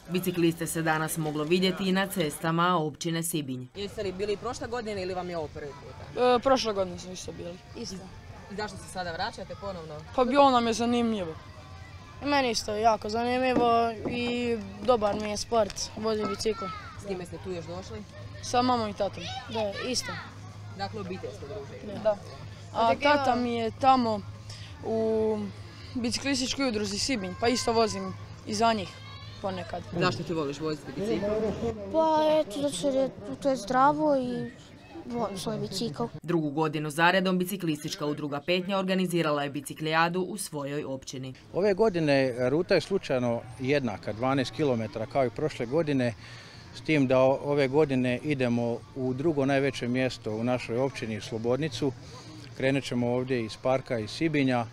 Bicikliste se danas moglo vidjeti i na cestama općine Sibinj. Jeste li bili prošle godine ili vam je ovo prvi puta? Prošle godine smo isto bili. Isto. I zašto se sada vraćate ponovno? Pa bilo nam je zanimljivo. I meni isto jako zanimljivo i dobar mi je sport, vozim bicikl. S kime ste tu još došli? Sa mamom i tatom. Da, isto. Dakle, obiteljsko druženje. Da. A tata mi je tamo u biciklističkoj udruzi Sibinj, pa isto vozim i za njih ponekad. Zašto ti voliš voziti bicikl? Pa eto, zato što je to zdravo i volim svoj bicikl. Drugu godinu zaredom biciklistička udruga Petnja organizirala je biciklijadu u svojoj općini. Ove godine ruta je slučajno jednaka, 12 km kao i prošle godine, s tim da ove godine idemo u drugo najveće mjesto u našoj općini, Slobodnicu. Krenut ćemo ovdje iz parka iz Sibinja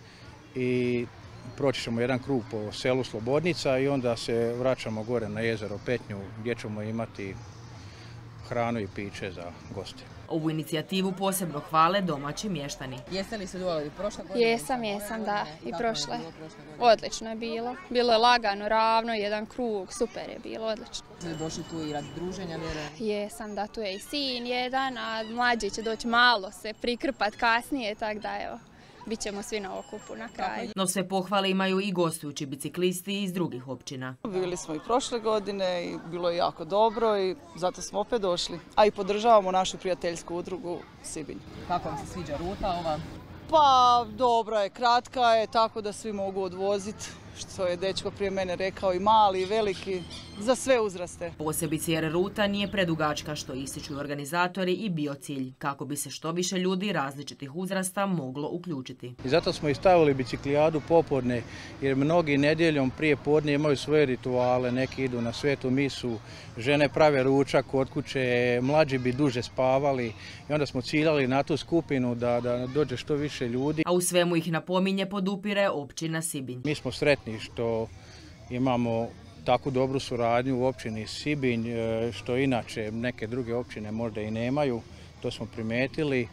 i proći ćemo jedan krug po selu Slobodnica i onda se vraćamo gore na jezero Petnju gdje ćemo imati hranu i piće za goste. Ovu inicijativu posebno hvale domaći mještani. Jeste li sudjelovali prošle godine? Jesam, da, i prošle. Odlično je bilo. Bilo je lagano, ravno, jedan krug, super je bilo, odlično. Ste došli tu i radi druženja, vjerujem? Jesam, da, tu je i sin jedan, a mlađi će doći malo se prikrpat kasnije, tako da evo, bit ćemo svi na okupu na kraju. No sve pohvale imaju i gostujući biciklisti iz drugih općina. Bili smo i prošle godine i bilo je jako dobro i zato smo opet došli. A i podržavamo našu prijateljsku udrugu Sibinj. Kako vam se sviđa ruta ova? Pa dobra je, kratka je, tako da svi mogu odvoziti, što je dečko prije mene rekao, i mali i veliki, za sve uzraste. Posebice jer ruta nije predugačka, što ističu organizatori, i bio cilj kako bi se što više ljudi različitih uzrasta moglo uključiti. I zato smo i stavili biciklijadu popodne, jer mnogi nedjeljom prije podne imaju svoje rituale, neki idu na svetu misu, žene prave ručak kod kuće, mlađi bi duže spavali i onda smo ciljali na tu skupinu da dođe što više ljudi. A u svemu ih napominje podupire općina Sibinj. Mi smo sretni što imamo takvu dobru suradnju u općini Sibinj, što inače neke druge općine možda i nemaju, to smo primijetili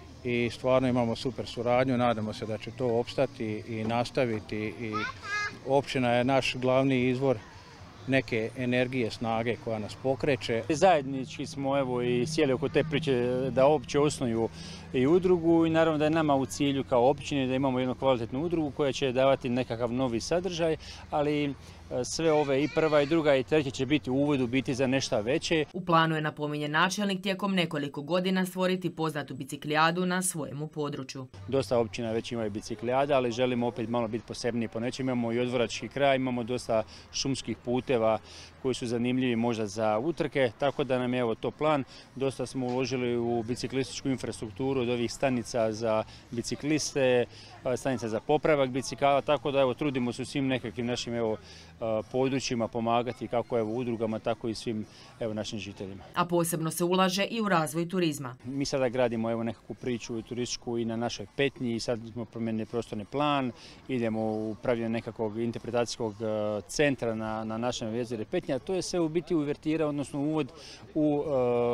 i stvarno imamo super suradnju, nadamo se da će to opstati i nastaviti i općina je naš glavni izvor neke energije, snage koja nas pokreće. Zajednički smo evo i sjeli oko te priče da opće osnuju i udrugu i naravno da je nama u cilju kao općine da imamo jednu kvalitetnu udrugu koja će davati nekakav novi sadržaj, ali sve ove i prva i druga i treća će biti u uvodu biti za nešto veće. U planu je, napominje načelnik, tijekom nekoliko godina stvoriti poznatu biciklijadu na svojemu području. Dosta općina već imaju biciklijada, ali želimo opet malo biti posebniji po nečem. Imamo i odvorački kraj, imamo dosta šumskih puteva koji su zanimljivi možda za utrke, tako da nam je evo to plan. Dosta smo uložili u biciklističku infrastrukturu od ovih stanica za bicikliste, stanica za popravak bicikala, tako da evo trudimo se u svim nekakvim našim područjima pomagati kako udrugama, tako i svim našim žiteljima. A posebno se ulaže i u razvoj turizma. Mi sada gradimo nekakvu priču turističku i na našoj Petnji i sad smo promijenili prostorni plan, idemo u pravljenje nekakvog interpretacijskog centra na našem jezeru Petnja. To je sve u biti uvertira, odnosno uvod u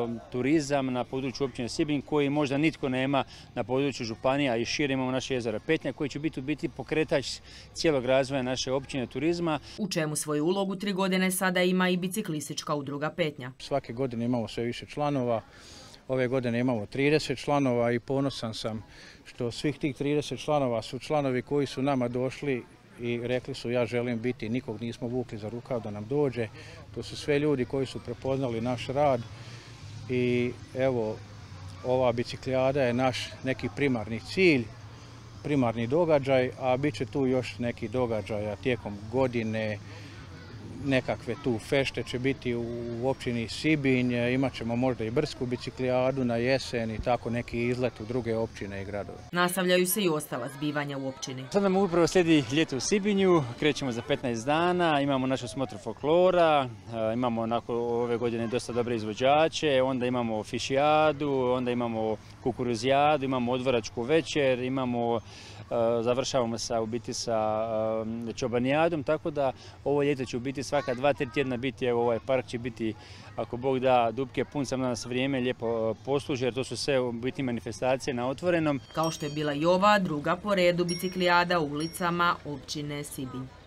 turizam na području općine Sibinj koji možda nitko nema na području županija i šire imamo naše jezero Petnja koji će biti u biti pokretač cijelog razvoja naše općine turizma. U čemu svoju ulogu 3 godine sada ima i biciklistička udruga Petnja. Svake godine imamo sve više članova, ove godine imamo 30 članova i ponosan sam što svih tih 30 članova su članovi koji su nama došli i rekli su ja želim biti, nikog nismo vukli za rukav da nam dođe. To su sve ljudi koji su prepoznali naš rad i evo ova biciklijada je naš neki primarni cilj, primarni događaj, a bit će tu još neki događaja tijekom godine, nekakve tu fešte će biti u općini Sibinj, imat ćemo možda i brsku biciklijadu na jesen i tako neki izlet u druge općine i gradove. Nastavljaju se i ostala zbivanja u općini. Sad nam upravo slijedi ljeto u Sibinju, krećemo za 15 dana, imamo našu smotru folklora, imamo onako ove godine dosta dobre izvođače, onda imamo fišijadu, onda imamo kukuruzijadu, imamo odvoračku večer, završavamo u biti sa čobanijadom, tako da ovo ljeto će u biti svaka 2-3 tjedna biti, evo ovaj park će biti, ako Bog da, dupke pun, sam da nas vrijeme lijepo posluži, jer to su sve u biti manifestacije na otvorenom. Kao što je bila i ova druga po redu biciklijada u ulicama općine Sibinj.